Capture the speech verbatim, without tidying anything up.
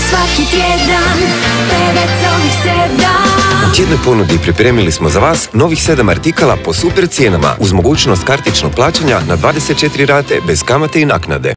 svaki tjedan, Pevecovih sedam. U tjednoj ponudi pripremili smo za vas novih sedam artikala po super cijenama uz mogućnost kartičnog plaćanja na dvadeset četiri rate bez kamate i naknade.